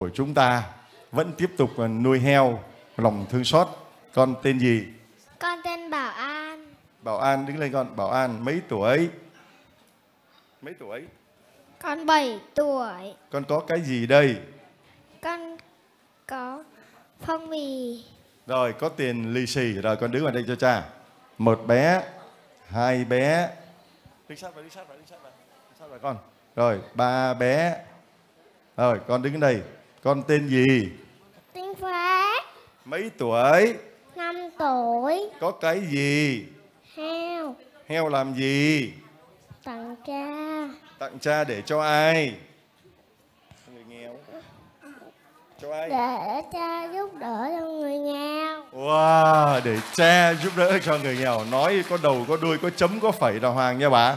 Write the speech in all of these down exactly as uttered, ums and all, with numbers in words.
của chúng ta vẫn tiếp tục nuôi heo lòng thương xót. Con tên gì? Con tên Bảo An. Bảo An, đứng lên con. Bảo An mấy tuổi? Mấy tuổi? Con bảy tuổi. Con có cái gì đây? Con có phong bì. Rồi, có tiền lì xì. Rồi, con đứng vào đây cho cha. Một bé, hai bé. Đứng sát vào, đứng sát vào, đứng sát vào. Đứng sát vào con. Rồi, ba bé. Rồi, con đứng đây. Con tên gì? Tên Phát. Mấy tuổi? Năm tuổi. Có cái gì? Heo. Heo làm gì? Tặng cha. Tặng cha để cho ai? Người nghèo. Cho ai? Để cha giúp đỡ cho người nghèo. Wow, để cha giúp đỡ cho người nghèo. Nói có đầu, có đuôi, có chấm, có phẩy đàng hoàng nha bà.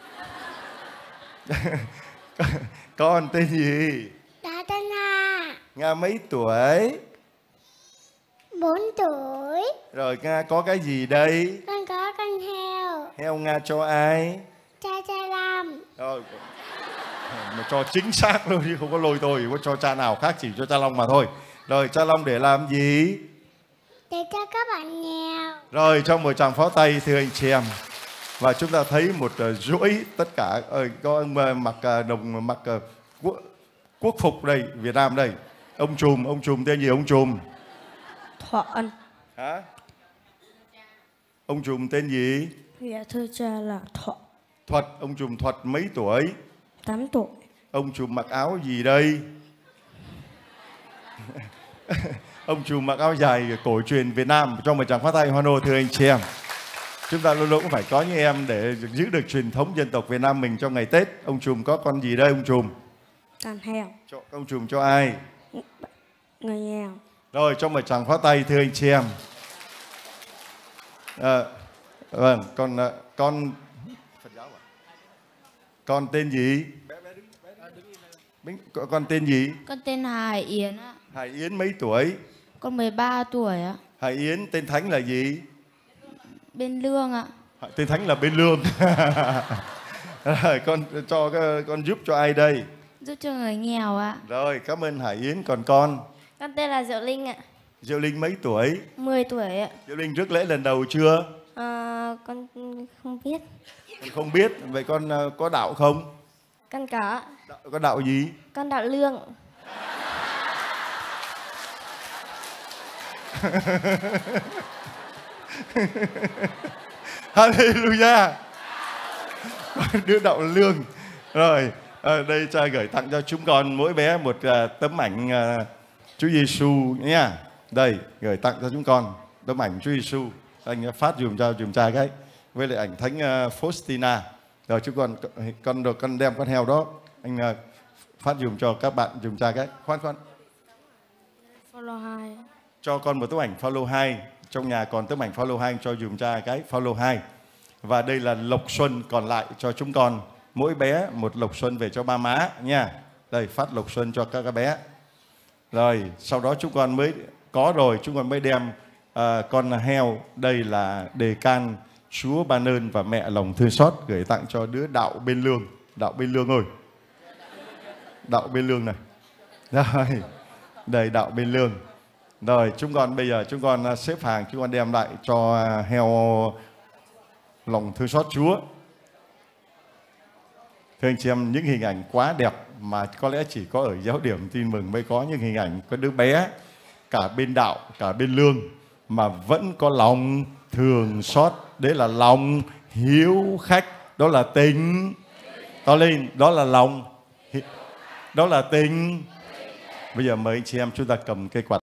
Con tên gì? Đã tên Hà. Nga mấy tuổi? Bốn tuổi. Rồi Nga có cái gì đây? Con có con heo. Heo Nga cho ai? Cha cha làm. Rồi, mà cho chính xác luôn chứ không có lôi tôi, có cho cha nào khác, chỉ cho cha Long mà thôi. Rồi cha Long để làm gì? Để cho các bạn nghèo. Rồi trong một tràng pháo tay thưa anh chị em. Và chúng ta thấy một uh, chuỗi tất cả uh, có ông uh, mặc uh, đồng mặc uh, quốc, quốc phục đây, Việt Nam đây. Ông trùm, ông trùm tên gì ông trùm? Thuận. Hả? Ông trùm tên gì? Dạ thưa cha là Thuận. Thuật, ông trùm Thuật mấy tuổi? tám tuổi. Ông trùm mặc áo gì đây? Ông trùm mặc áo dài cổ truyền Việt Nam. Trong một tràng phát tay hoan hô thưa anh chị em. Chúng ta luôn luôn cũng phải có những em để giữ được truyền thống dân tộc Việt Nam mình trong ngày Tết. Ông trùm có con gì đây ông trùm? Con heo. Cho, ông trùm cho ai? Người nghèo. Rồi trong một tràng phát tay thưa anh chị em. À, vâng, con con con tên gì? Con tên gì? Con tên Hà Hải Yến ạ. Hải Yến mấy tuổi? Con mười ba tuổi ạ. Hải Yến tên thánh là gì? Bên Lương ạ. Tên thánh là Bên Lương. Rồi con cho con giúp cho ai đây? Giúp cho người nghèo ạ. Rồi cảm ơn Hải Yến. Còn con? Con tên là Diệu Linh ạ. Diệu Linh mấy tuổi? mười tuổi ạ. Diệu Linh rước lễ lần đầu chưa? À, con không biết. Con không biết. Vậy con có đạo không? Con có. Đạo, có đạo gì? Con đạo Lương. Hallelujah. Đứa đạo Lương. Rồi à, đây cha gửi tặng cho chúng con mỗi bé một uh, tấm ảnh uh, Chúa Giêsu nha. Đây gửi tặng cho chúng con tấm ảnh Chúa Giêsu. Anh phát dùm cho dùm cha cái với lại ảnh thánh uh, Faustina. Rồi chúng con con được con đem con heo đó anh uh, phát dùm cho các bạn dùm cha cái. Khoan khoan. Follow hai. Cho con một tấm ảnh follow hai. Trong nhà còn tấm ảnh follow hai cho dùm cha cái follow hai. Và đây là lộc xuân còn lại cho chúng con. Mỗi bé một lộc xuân về cho ba má nha. Đây phát lộc xuân cho các bé. Rồi sau đó chúng con mới có rồi chúng con mới đem uh, con heo. Đây là đề can Chúa ban ơn và mẹ lòng thương xót gửi tặng cho đứa đạo Bên Lương. Đạo Bên Lương ơi. Đạo Bên Lương này. Rồi. Đây đạo Bên Lương. Rồi chúng con bây giờ chúng con xếp hàng chúng con đem lại cho heo lòng thương xót Chúa. Thưa anh chị em, những hình ảnh quá đẹp mà có lẽ chỉ có ở giáo điểm tin mừng mới có những hình ảnh có đứa bé cả bên đạo cả bên lương mà vẫn có lòng thương xót. Đấy là lòng hiếu khách, đó là tình. To lên, đó là lòng, đó là tình. Bây giờ mời anh chị em chúng ta cầm cây quạt.